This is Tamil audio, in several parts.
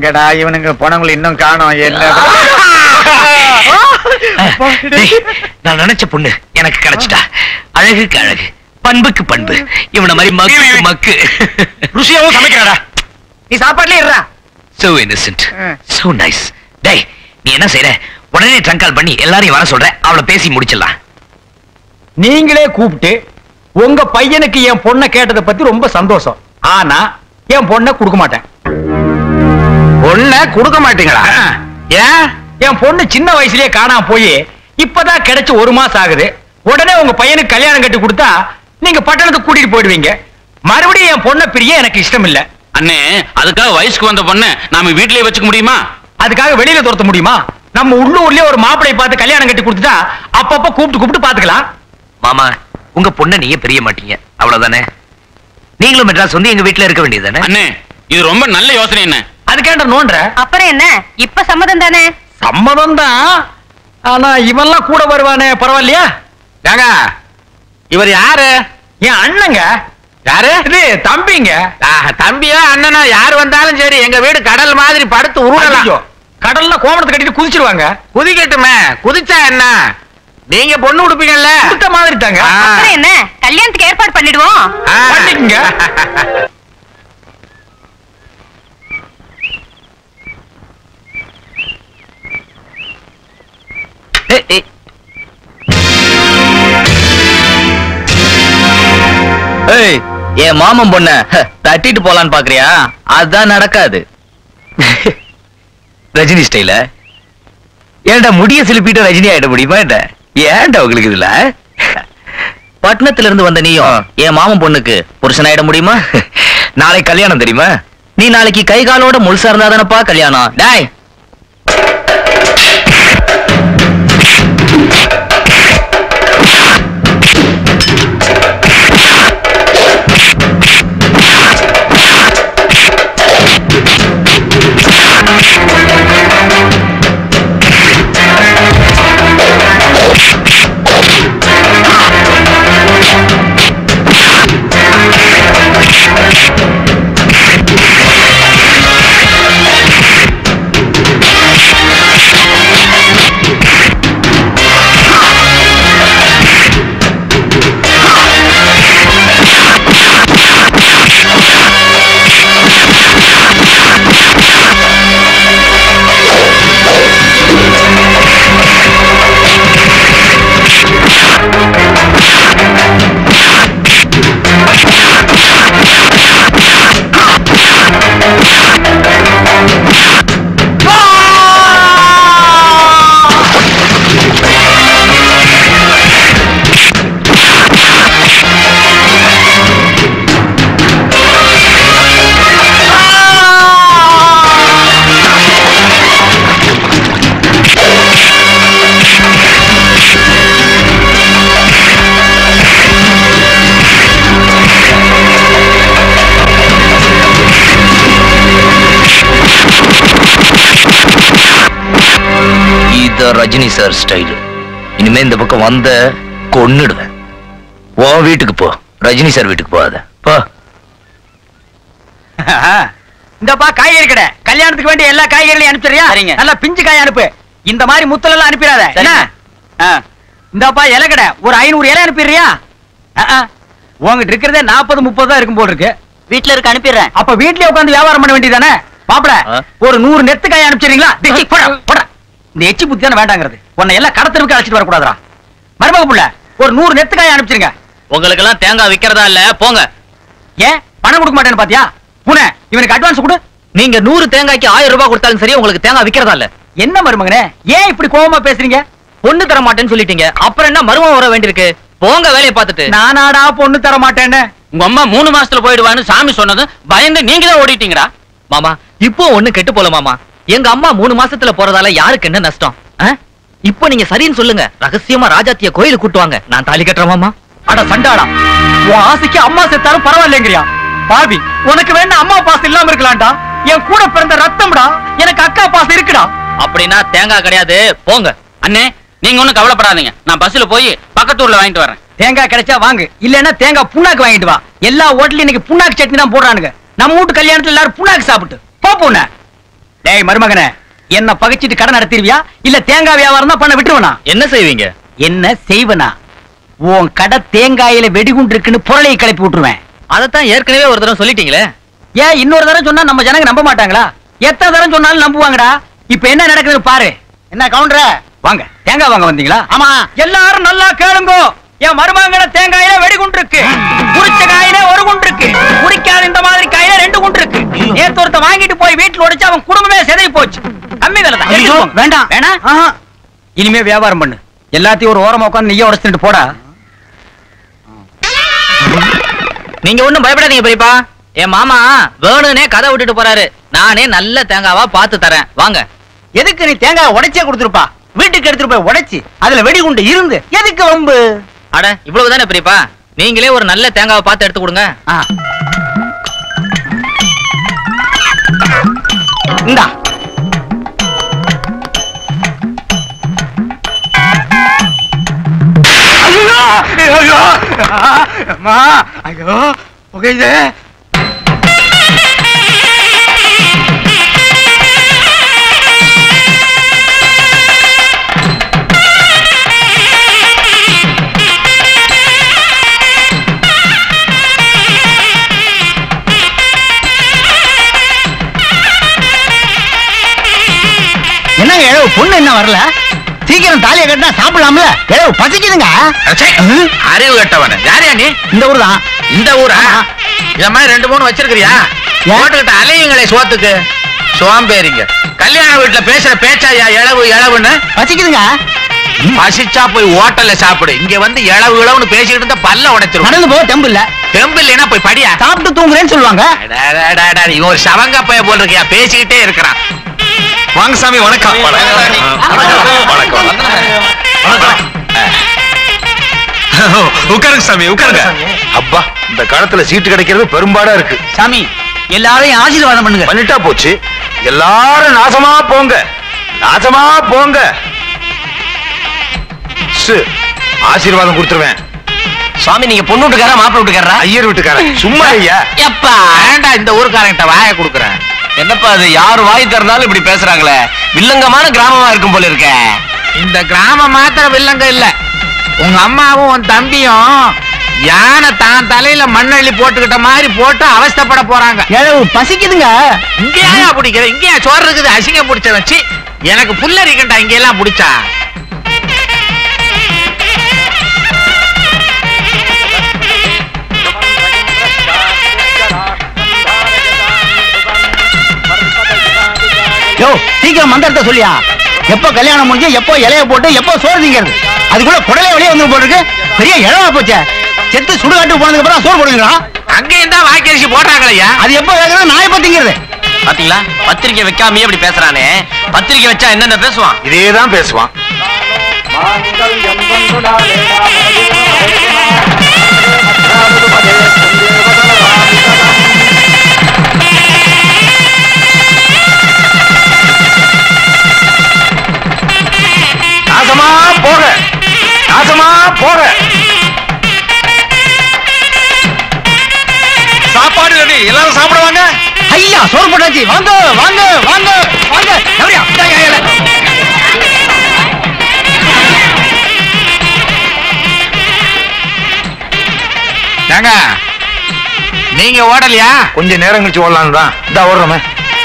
எங்கடா இவனுங்க போனவங்களை இன்னும் காணோம். நான் நினைச்ச பொண்ணு எனக்கு கிடைச்சிட்டா. அழகுக்கு அழகு, பண்புக்கு பண்பு. இவன மாதிரி மக்கு மக்கு ருசியாவும் சமைக்கிறாடா. நீ சாப்பாடுல இருடா. So innocent, so nice. டேய், நீ என்ன செய்யற? உடனே ட்ரங்கால் பண்ணி எல்லாரையும் வர சொல்ற. அவளை பேசி முடிச்சிடலாம். நீங்களே கூப்பிட்டு உங்க பையனுக்கு என் பொண்ணை கேட்டதை பத்தி ரொம்ப சந்தோஷம். ஆனா என் பொண்ணை கொடுக்க மாட்டேன். பொண்ணை கொடுக்க மாட்டீங்களா? ஏன்? என் பொண்ணு சின்ன வயசுலயே காணாம போய் இப்பதான் கிடைச்சு 1 மாசம் ஆகுது. உடனே உங்க பையனுக்கு கல்யாணம் கட்டி கொடுத்தா நீங்க பட்டணத்துக்கு கூட்டிட்டு போயிடுவீங்க. மறுபடியும் என் பொண்ணை பிரிய எனக்கு இஷ்டம் இல்ல. அண்ணே, அதுக்காக வயசுக்கு வந்த பொண்ணை நாம வீட்லயே வச்சுக்க முடியுமா? அதுக்காக வெளியில துரத்த முடியுமா? நம்ம உள்ளூர்லயே ஒரு மாப்பிளையை பார்த்து கல்யாணம் கட்டி கொடுத்துட்டா அப்பப்ப கூப்பிட்டு பாத்துக்கலாம். மாமா, உங்க பொண்ணை நீங்க பிரிய மாட்டீங்க, அவ்வளவுதானே? நீங்களும் மெட்ராஸ் வந்து எங்க வீட்டுல இருக்க வேண்டியதானே? அண்ணே, இது ரொம்ப நல்ல யோசனை. என்ன அதுக்கேண்ட நோன்ற? அப்புறம் என்ன, இப்ப சம்மதம் தானே? சம்மதம் தான். ஆனா இவெல்லாம் கூட வருவானே, பரவாயில்லையா? ஏங்க, இவர் யாரு? என் அண்ணங்க. யாரு? இது தம்பிங்க. தம்பியா அண்ணனா யாரு வந்தாலும் சரி, எங்க வீடு கடல் மாதிரி படுத்து உருளலாம். கடல்ல கோமணத்தை கட்டிட்டு குதிச்சிருவாங்க. குதிக்கட்டுமே, குதிச்சா என்ன? நீங்க பொண்ணு கொடுப்பீங்கல்ல, கொடுத்த மாதிரி தாங்க. அப்புறம் என்ன, கல்யாணத்துக்கு ஏற்பாடு பண்ணிடுவோம். பண்ணிக்கங்க. என் மாமன் பொண்ண தட்டிட்டு போலான்னு பாக்குறியா? அதுதான் நடக்காது. ரஜினி ஸ்டைல ஏன்டா முடிய சிலுப்பிட்டு ரஜினி ஆயிட முடியுமா? ஏன்டா உங்களுக்கு இதுல? பட்டணத்துல இருந்து வந்த நீயும் என் மாமன் பொண்ணுக்கு புருஷன் ஆயிட முடியுமா? நாளைக்கு கல்யாணம் தெரியுமா? நீ நாளைக்கு கை காலோட முழுசா இருந்தா தானப்பா கல்யாணம். டாய், ரஜினி சார் ஸ்டைல். இனிமே இந்த பக்கம் வந்த கொன்னுடுவேன். உன் வீட்டுக்கு போ, ரஜினி சார் வீட்டுக்கு போகாத. போ. இந்தப்பா காய்கறி கடை, கல்யாணத்துக்கு வேண்டிய எல்லா காய்கறிகளையும் அனுப்பிச்சிரியா? நல்லா பிஞ்சு காய் அனுப்பு. இந்த மாதிரி முத்தலெல்லாம் அனுப்பிடாத. இந்தப்பா இலை கடை, ஒரு 500 இலை அனுப்பிடுறியா? உங்ககிட்ட இருக்கிறதே 40-30 தான் இருக்கும் போல் இருக்கு. வீட்டுல இருக்க அனுப்பிடுறேன். அப்ப வீட்லயே உட்காந்து வியாபாரம் பண்ண வேண்டியதானே? மாப்பிள, ஒரு 100 நெத்து காய் அனுப்பிச்சிருங்களா? இந்த எச்சி புத்தி தானே வேண்டாங்கிறது. உன்னை எல்லாம் கடத்தருக்கு அழைச்சிட்டு வரக்கூடாதா? மருமக புள்ள, ஒரு 100 நெத்து காய் அனுப்பிச்சிருங்க. உங்களுக்கு எல்லாம் தேங்காய் விக்கிறதா இல்ல? போங்க. ஏன் பணம் கொடுக்க மாட்டேன்னு பாத்தியா? புனே, இவனுக்கு அட்வான்ஸ் கொடு. நீங்க 100 தேங்காய்க்கு 1000 ரூபாய் கொடுத்தாலும் சரி, உங்களுக்கு தேங்காய் விக்கிறதா இல்ல. என்ன மருமகனே, ஏன் இப்படி கோவமா பேசுறீங்க? பொண்ணு தர மாட்டேன்னு சொல்லிட்டீங்க, அப்புறம் என்ன மருமகன் வர வேண்டியிருக்கு? போங்க வேலையை பார்த்துட்டு. நானாடா பொண்ணு தர மாட்டேன்னு? உங்க அம்மா 3 மாசத்துல போயிடுவான்னு சாமி சொன்னது பயந்து நீங்க தான் ஓடிட்டீங்கடா. மாமா, இப்போ ஒண்ணு கெட்டு போல மாமா. எங்க அம்மா 3 மாசத்துல போறதால யாருக்கு என்ன நஷ்டம்? இப்போ நீங்க சரின்னு சொல்லுங்க. ரகசியமா ராஜாத்திய கோயிலுக்கு கூட்டுவாங்க, நான் தாலி கட்டுறேன் மாமா. அட சண்டாடா, உன் ஆசைக்கு அம்மா செத்தாலும் பரவாயில்லைங்கறியா? பாவி, உனக்கு வேணா அம்மா பாசம் இல்லாம இருக்கலாம்டா. என் கூட பிறந்த ரத்தம்டா, எனக்கு அக்கா பாசம் இருக்குடா. அப்படின்னா தேங்காய் கிடையாது, போங்க. அண்ணே, நீங்க ஒண்ணும் கவலைப்படாதீங்க, நான் பஸ்ல போய் பக்கத்தூர்ல வாங்கிட்டு வரேன். தேங்காய் கிடைச்சா வாங்கு, இல்லன்னா தேங்காய் புண்ணாக்கு வாங்கிட்டு வா. எல்லா ஹோட்டலும் இன்னைக்கு புண்ணாக்கு சட்னி தான் போடுறானுங்க. நம்ம வீட்டு கல்யாணத்துல எல்லாரும் புண்ணாக்கு சாப்பிட்டு போ. பொண்ண டேய் மருமகனே, என்ன பகைச்சிட்டு கடன் நடத்திடுவியா இல்ல தேங்காய் வியாபாரம் தான் பண்ண விட்டுருவனா? என்ன செய்வீங்க? என்ன செய்வனா? உன் கடை தேங்காயில வெடிகுண்டு இருக்குன்னு புரளையை கிளப்பி விட்டுருவேன். அதத்தான் ஏற்கனவே ஒரு தடவை சொல்லிட்டீங்களே. ஏன் இன்னொரு தடவை சொன்னா நம்ம ஜனங்க நம்ப மாட்டாங்களா? எத்தனை தடவை சொன்னாலும் நம்புவாங்கடா. இப்ப என்ன நடக்குதுன்னு பாரு. என்ன கவுண்டரே, வாங்க தேங்காய் வாங்க வந்தீங்களா? ஆமா. எல்லாரும் நல்லா கேளுங்க. என் மருமகன தேங்காயில வெடிகுண்டு இருக்கு, குறிச்ச காயில ஒரு குண்டு இருக்கு, குறிக்காத இந்த மாதிரி காயில 2 குண்டு இருக்கு. நேத்து ஒருத்த வாங்கிட்டு போய் வீட்டுல உடைச்சு அவன் குடும்பமே சிதறி போச்சு. கம்மி விலை தான். வேண்டாம் வேணாம், இனிமே வியாபாரம் பண்ணு. எல்லாத்தையும் ஒரு ஓரமா உட்காந்து நெய்ய உடைச்சிட்டு போடா. நீங்க ஒண்ணும் பயப்படாதீங்க பெரியப்பா. என் மாமா வேணுனே கதை விட்டுட்டு போறாரு. நானே நல்ல தேங்காவா பார்த்து தரேன், வாங்க. எதுக்கு நீ தேங்காய் உடைச்சே கொடுத்துருப்பா? வீட்டுக்கு எடுத்துட்டு போய் உடைச்சு அதுல வெடிகுண்டு இருந்து எதுக்கு வம்பு? அட இவ்வளவுதானே பெரியப்பா, நீங்களே ஒரு நல்ல தேங்காவை பார்த்து எடுத்து கொடுங்க. இந்தா. ஐயோ ஐயோ அம்மா, ஐயோ புகையுது. என்னங்க ஏழு பொண்ணு என்ன வரல? சீக்கிரம் தாலியை கட்டினா சாப்பிடலாம்ல? ஏழு பசிக்குதுங்க. அறிவு கட்டவன யாரையா நீ? இந்த ஊர் தான். இந்த ஊரா? இந்த மாதிரி 2-3 வச்சிருக்கிறியா? போட்டுக்கிட்ட அலையுங்களே சோத்துக்கு. சோம்பேறிங்க. கல்யாண வீட்டுல பேசுற பேச்சாயா இளவு இளவுன்னு? பசிக்குதுங்க. பசிச்சா போய் ஹோட்டல்ல சாப்பிடு. இங்க வந்து இளவு இளவுன்னு பேசிக்கிட்டு இருந்தா பல்ல உடைச்சிரும். நடந்து போ, தெம்பு இல்ல. தெம்பு இல்லைன்னா போய் படியா. சாப்பிட்டு தூங்குறேன்னு சொல்லுவாங்க. இவன் ஒரு சவங்க பைய போல் இருக்கியா, பேசிக்கிட்டே இருக்கிறான். வாங்க சாமி, வணக்கம். உட்காருங்க சாமி, உட்காருங்க. அப்பா, இந்த காலத்துல சீட்டு கிடைக்கிறது பெரும்பாடா இருக்கு. சாமி, எல்லாரையும் ஆசீர்வாதம் பண்ணுங்க. பண்ணிட்டா போச்சு. எல்லாரும் நாசமா போங்க, நாசமா போங்க. ஆசீர்வாதம் கொடுத்துருவேன். சுவாமி, நீங்க பொண்ணு வீட்டுக்காரா மாப்பிள்ளை வீட்டுக்காரா? ஐயர் வீட்டுக்காரன். சும்மா ஐயா. எப்பா வேண்டா, இந்த ஊருக்காரங்கிட்ட வாய கொடுக்குறேன். என்னப்பா அது, யாரு வாய் திறந்தாலும் இப்படி பேசுறாங்களே? வில்லங்கமான கிராமமா இருக்கும் போல இருக்க. இந்த கிராமம் மாத்திர வில்லங்க இல்ல, உங்க அம்மாவும் உன் தம்பியும் யானை தான் தலையில மண்ணள்ளி போட்டுக்கிட்ட மாதிரி போட்டு அவஸ்தைப்பட போறாங்க. பசிக்குதுங்க. இங்கேயா பிடிக்கிற? இங்கேயா சோறு இருக்குது? அசிங்கம் பிடிச்ச வச்சு எனக்கு புல்லரிக்கண்டா இங்க எல்லாம் பிடிச்சா. சீக்கிரம் மந்திரத்தை சொல்லியா. எப்போ கல்யாணம் முடிஞ்சு, எப்போ இலைய போட்டு, எப்போ சோறு திங்கிறது? அதுக்குள்ள குடலே வெளியே வந்து போட்டுருக்கு. பெரிய இழவா போச்சே. செத்து சுடுகாட்டு போனதுக்கு அப்புறம் சோறு போடுவீங்களா? அங்கேயும் தான் வாக்கரிசி போட்டாங்களையா? அது எப்போ வேகிறது? நான் எப்போ திங்கிறது? பாத்தீங்களா, பத்திரிக்கை வைக்காமயே இப்படி பேசுறானே. பத்திரிக்கை வச்சா என்னென்ன பேசுவான்? இதேதான் பேசுவான். நாசமா போக, நாசமா போக. சாப்பாடு ரெடி, எல்லாரும் சாப்பிடுவாங்க. ஐயா, சோறு போட்டாச்சு. வாங்க வாங்க வாங்க வாங்க. எப்படியா? ஏங்க, நீங்க ஓடலையா? கொஞ்சம் நேரம் கழிச்சு ஓடலாம் தான். இந்த ஓடுறோமே.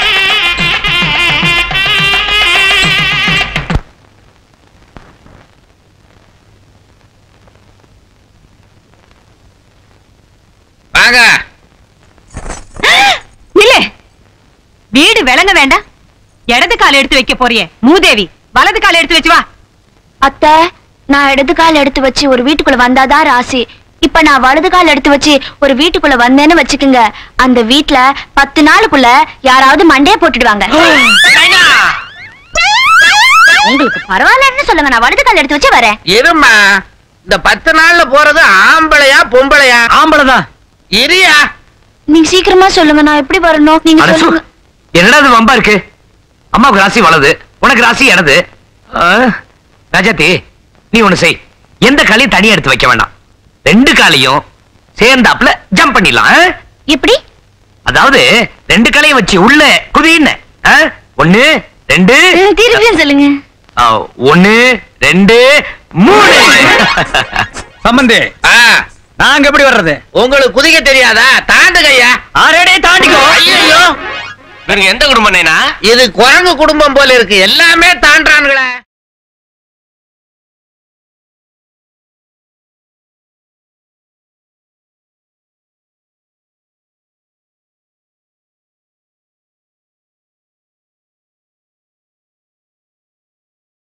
வாங்க. இல்ல, வீடு விளங்க வேண்டாம். இடது கால் எடுத்து வைக்க போறியே மூதேவி, வலது கால் எடுத்து வச்சு வா. அத்தை, நான் இடது கால் எடுத்து வச்சு ஒரு வீட்டுக்குள்ள வந்தாதான் ராசி. இப்ப நான் வலது கால் எடுத்து வச்சு ஒரு வீட்டுக்குள்ள வந்தேன்னு வச்சுக்குங்க, அந்த வீட்டுல 10 நாளுக்குள்ள யாராவது மண்டையை போட்டுடுவாங்க. உங்களுக்கு பரவாயில்லன்னு சொல்லுங்க, நான் வலது கால் எடுத்து வச்சு வரேன். இருமா, இந்த 10 நாள்ல போறது ஆம்பளையா பொம்பளையா? ஆம்பளைதான். இரியா, நீங்க சீக்கிரமா சொல்லுங்க, நான் எப்படி வரணும்? நீங்க சொல்லுங்க. என்னடா இது வம்பா இருக்கு? அம்மாவுக்கு ராசி வலது, உனக்கு ராசி இடது. ராஜாத்தி, நீ ஒண்ணு செய். எந்த காலையும் தனியா எடுத்து வைக்க வேண்டாம். 2 காலையும் சேர்ந்தாப்புல ஜம்ப் பண்ணிடலாம். எப்படி? அதாவது 2 காலையும் வச்சு உள்ள குதின்னு 1 2 திருப்பியும் சொல்லுங்க. 1 2 3. சம்பந்தி நாங்க எப்படி வர்றது? உங்களுக்கு குதிக்க தெரியாதா? தாண்டுங்கய்யா. ஆரேடே தாண்டிக்கோ. ஐயோ, எந்த குடும்பம்? இது குரங்கு குடும்பம் போல இருக்கு, எல்லாமே தாண்டானுங்களே.